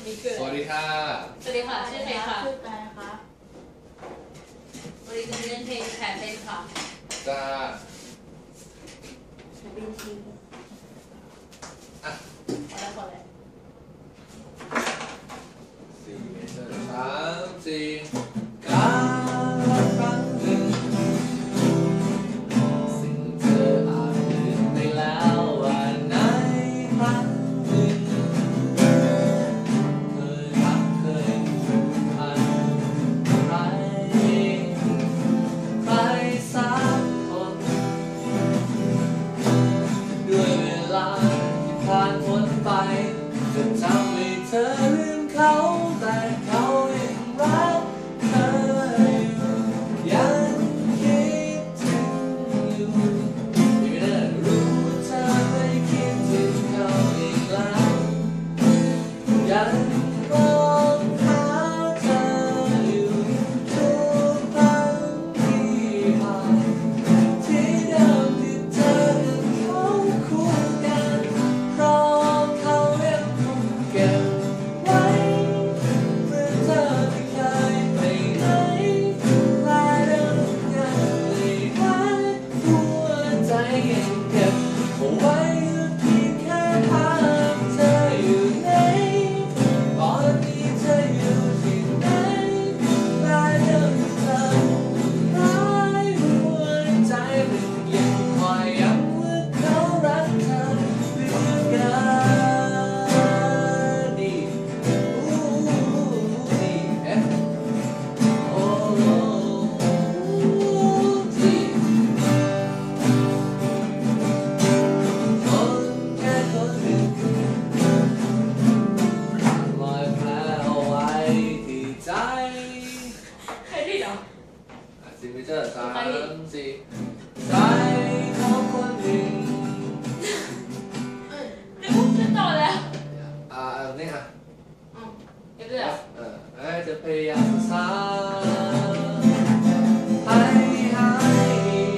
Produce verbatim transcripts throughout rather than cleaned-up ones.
นี่คือสวัสดีค่ะสวัสดีค่ะชื่อเพลงค่ะชื่อแปลค่ะวันนี้จะเล่นเพลงแผนเป็นค่ะจ้าเป็นทีอ่ะพอแล้วพอแล้วสี่สามสี่การละครั้งหนึ่งสิ่งเธออาจลืมไปแล้วว่าในครั้งหนึ่งเคยรักเคยผูกพันใครใครสักคนด้วยเวลาที่ผ่านพ้นไปจนทำให้เธอลืมเขาแต่เขายังรักเธออยู่ยังคิดถึงอยู่ไม่ได้รู้เธอไม่คิดถึงเขาอีกแล้วยังมองหาเธออยู่ทุกครั้งที่ผ่านที่เดิมที่เธอกับเขาคู่กันเพราะเขายังคงเก็บไว้เมื่อเธอไม่เคยไปไหนและเดิมยังไม่หายหัวใจยังเก็บเอาไว้เพียงแค่ภาพเธออยู่ไหนตอนนี้เธออยู่ที่ไหนและเดิมเธอหายหัวใจมันยังคอยย้ำว่าเขารักเธอเหลือเกินดีอู้ดีเอ๊ะโอ้ดีคนแค่คนหนึ่งรอยแผลเอาไว้ที่ใจใครที่เหรอซิมิเตอร์สามสี่ใจของคนหนึ่งนึกว่าจะต่อแล้วอ่านี่อ่ะอืมเดี๋ยวเดี๋ยวเออแม้จะพยายามสานให้หาย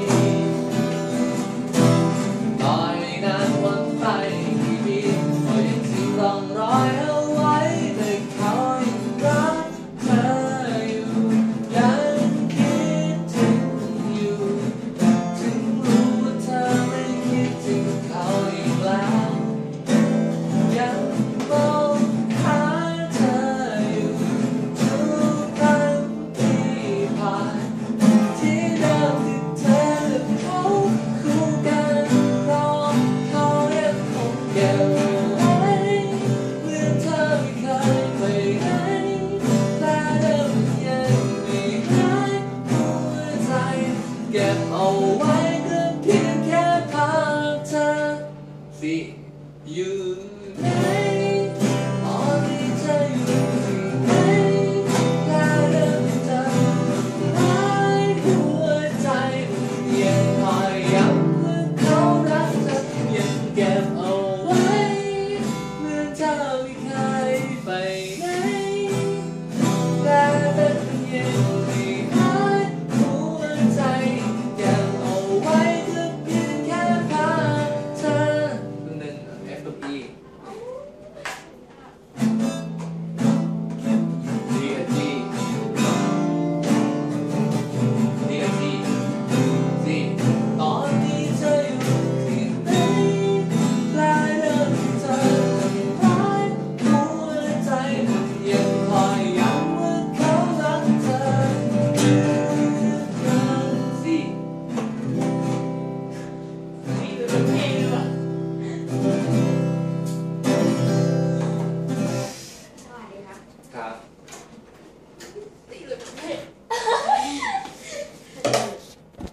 ต่อให้นานวันไปกี่ปีก็ยังทิ้งร่องรอยเอาไว้แต่เขายังรักเธออยู่ยังคิดถึงอยู่ถึงรู้ว่าเธอไม่คิดถึงเขาอีกแล้วยังมองหาเธออยู่ทุกครั้งที่ผ่านที่เดิมที่เธอและเขาคู่กันเพราะเขายังคงเก็บไว้เมื่อเธอไม่เคยไปไหนและเดิมยังไม่หายหัวใจเก็บเอาไว้ก็เพียงแค่ภาพเธอสิอยู่ไหนตอนนี้เธออยู่ที่ไหนและเดิมเธอหายหัวใจมันยังคอยย้ำว่าเขารักเธอยังเก็บเอาไว้เมื่อเธอไม่เคยไปไหนและเดิมยังไม่หายหัวใจเก็บเอาไว้ก็เพียงแค่ภาพเธอหนึ่ง F กับ E D กับ G D กับ G C ตอนนี้เธออยู่ที่ไหนและเดิมเธอหายหัวใจมันยังคอยย้ำว่าเขารักเธอเหลือเกิน C นี่ดูเป็นเพลงดีกว่าสวัสดีครับครับ